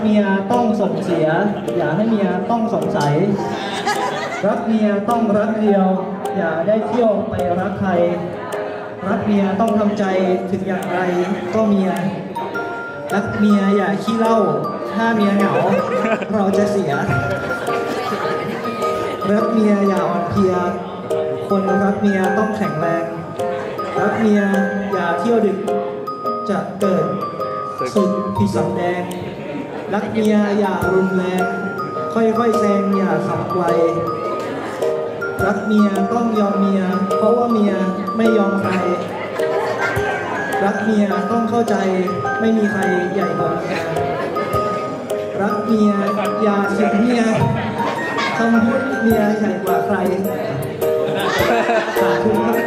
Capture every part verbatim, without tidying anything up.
เมียต้องส่งเสียอย่าให้เมียต้องสงสัยรักเมียต้องรักเดียวอย่าได้เที่ยวไปรักใครรักเมียต้องทำใจถึงอย่างไรก็เมียรักเมียอย่าขี้เหล้าถ้าเมียเหงาเราจะเสียรักเมียอย่าอ่อนเพลียคนรักเมียต้องแข็งแรงรักเมียอย่าเที่ยวดึกจะเกิดสึกผิดสำแดงรักเมียอย่ารุนแรงค่อยๆแซงอย่าขับไวรักเมียต้องยอมเมียเพราะว่าเมียไม่ยอมใครรักเมียต้องเข้าใจไม่มีใครใหญ่กว่าเมียรักเมียอย่าเสียเมียคำพูดเมียใหญ่กว่าใครสาธุครับ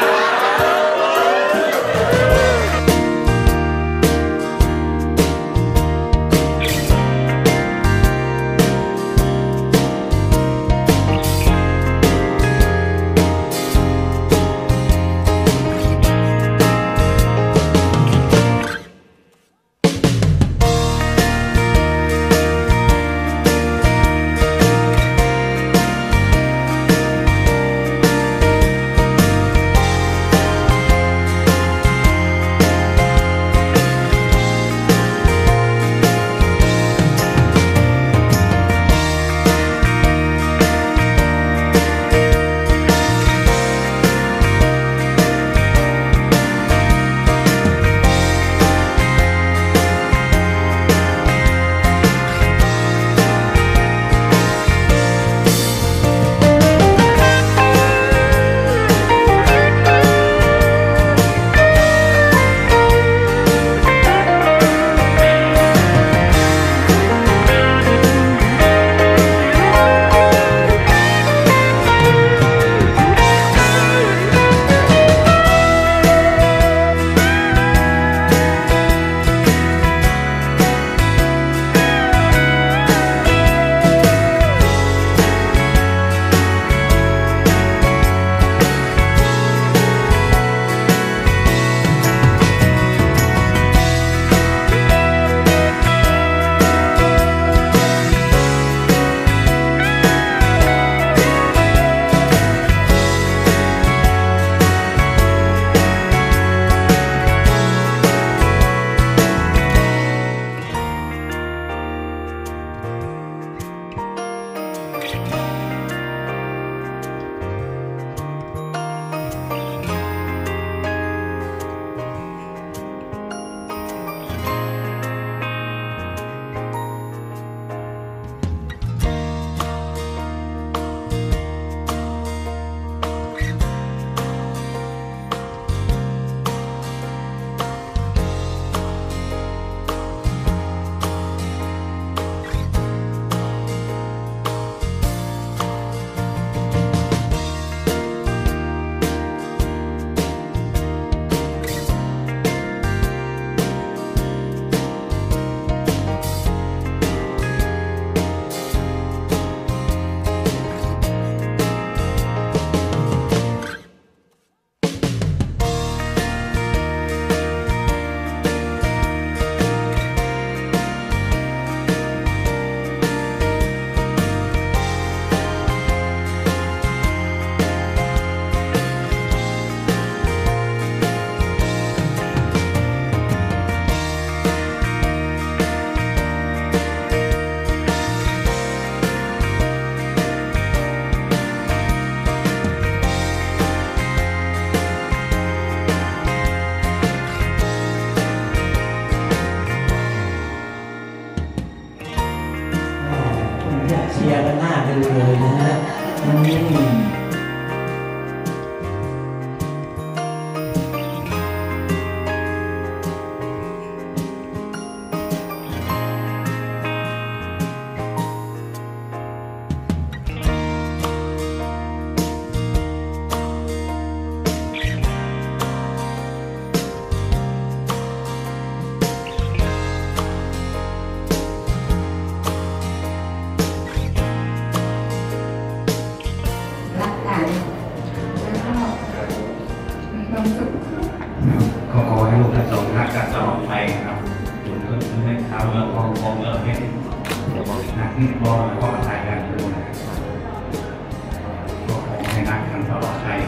เลยนะฮะอืมรักบอลก็มาถ่ายกันด้วยก็ขอให้นักกันตลอดไป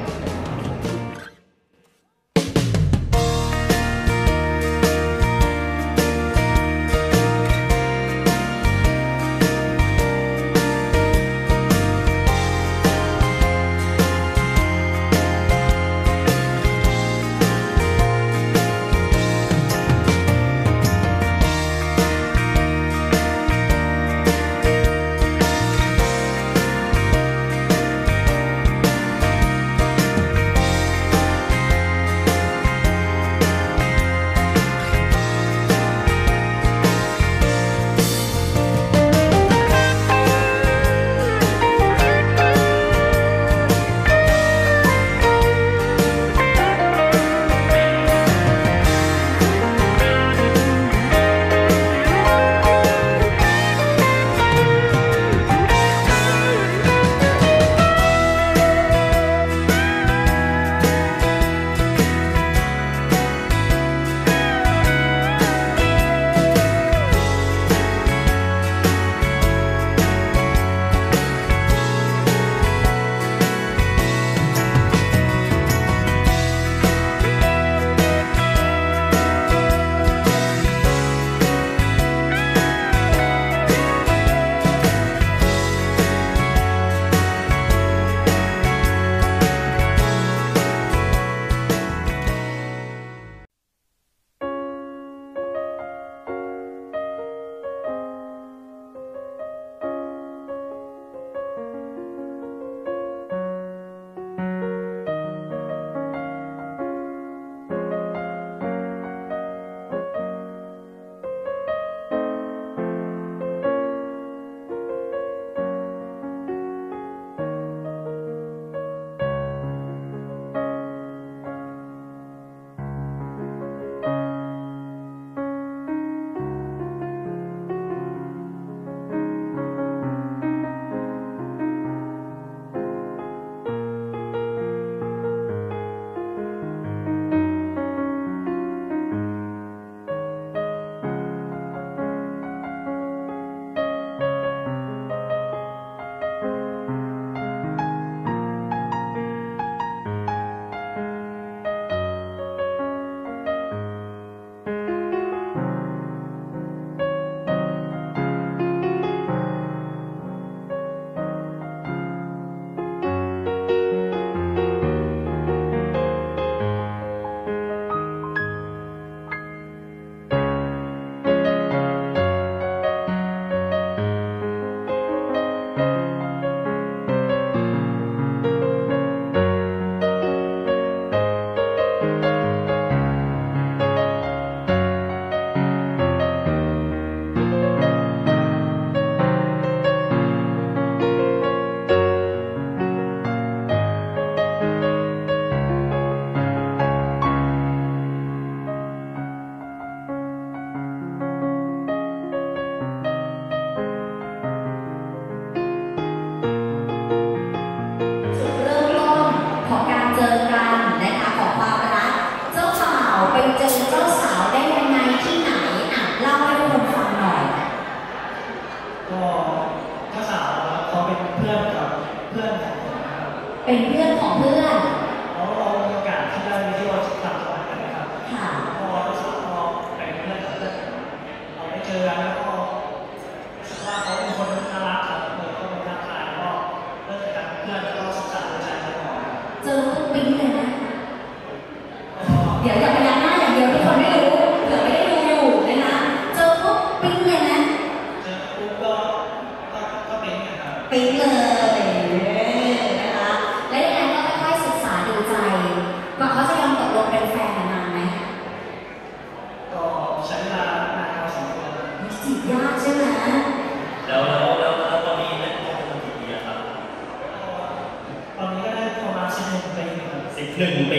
เป็นเพื่อนของเพื่อนเราเรามีโอกาสที่ได้ไปเที่ยวต่างจังหวัดกันนะครับค่ะพอรู้สึกพอเป็นเพื่อนกันเราได้เจอกันแล้วก็รู้สึกว่าเขาเป็นคนน่ารักครับเลยก็เป็นทักทายก็เลิกจากเพื่อนแล้วก็ศึกษาดูใจกันก่อนเจอปุ๊บปิ๊งเลยนะเดี๋ยวอย่าพยักหน้าอย่างเดียวที่คนไม่รู้เผื่อไม่ได้ดูอยู่เลยนะเจอปุ๊บปิ๊งเลยนะเจอปุ๊บก็ก็ก็ปิ๊งกันครับปิ๊งเลยนะคะและยังไงก็ค่อยๆศึกษาดูใจกว่าเขาจะยอมตกลงเป็นแฟนนานไหมก็ใช้เวลานานพอสมควรจีบยากใช่ไหมแล้วแล้วแล้วแล้วตอนนี้ได้คบกันกี่ปีครับตอนนี้ก็ได้ประมาณสิบหนึ่งปีครับสิบหนึ่งปี